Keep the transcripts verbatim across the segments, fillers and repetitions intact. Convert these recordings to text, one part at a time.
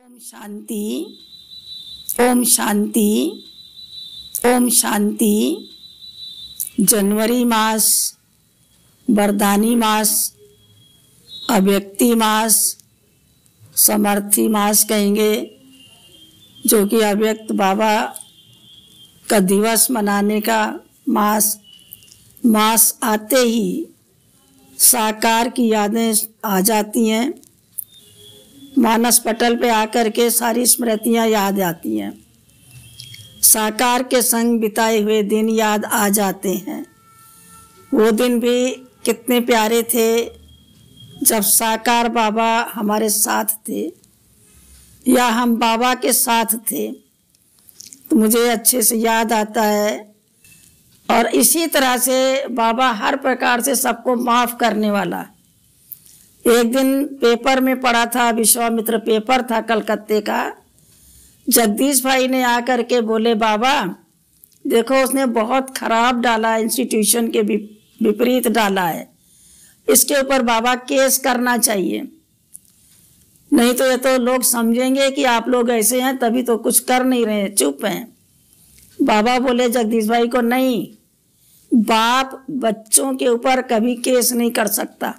ओम शांति, ओम शांति, ओम शांति। जनवरी मास, वरदानी मास, अव्यक्ति मास, समर्थी मास कहेंगे, जो कि अव्यक्त बाबा का दिवस मनाने का मास। मास आते ही साकार की यादें आ जाती हैं, मानस पटल पे आकर के सारी स्मृतियाँ याद आती हैं, साकार के संग बिताए हुए दिन याद आ जाते हैं। वो दिन भी कितने प्यारे थे जब साकार बाबा हमारे साथ थे या हम बाबा के साथ थे, तो मुझे अच्छे से याद आता है। और इसी तरह से बाबा हर प्रकार से सबको माफ़ करने वाला। एक दिन पेपर में पढ़ा था, विश्वामित्र पेपर था कलकत्ते का, जगदीश भाई ने आकर के बोले, बाबा देखो उसने बहुत खराब डाला, इंस्टीट्यूशन के विपरीत डाला है, इसके ऊपर बाबा केस करना चाहिए, नहीं तो ये तो लोग समझेंगे कि आप लोग ऐसे हैं, तभी तो कुछ कर नहीं रहे, चुप हैं। बाबा बोले जगदीश भाई को, नहीं, बाप बच्चों के ऊपर कभी केस नहीं कर सकता,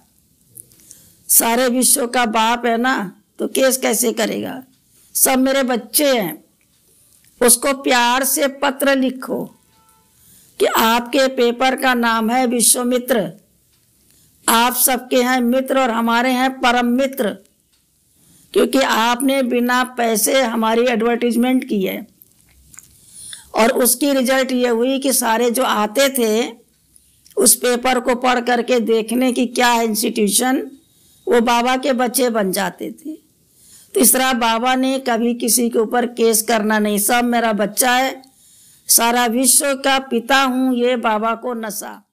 सारे विश्व का बाप है ना, तो केस कैसे करेगा, सब मेरे बच्चे हैं। उसको प्यार से पत्र लिखो कि आपके पेपर का नाम है विश्वामित्र, आप सबके हैं मित्र और हमारे हैं परम मित्र, क्योंकि आपने बिना पैसे हमारी एडवर्टीजमेंट की है। और उसकी रिजल्ट ये हुई कि सारे जो आते थे उस पेपर को पढ़ करके देखने की क्या है इंस्टीट्यूशन, वो बाबा के बच्चे बन जाते थे। तो इस तरह बाबा ने कभी किसी के ऊपर केस करना नहीं, सब मेरा बच्चा है, सारा विश्व का पिता हूँ, ये बाबा को नशा।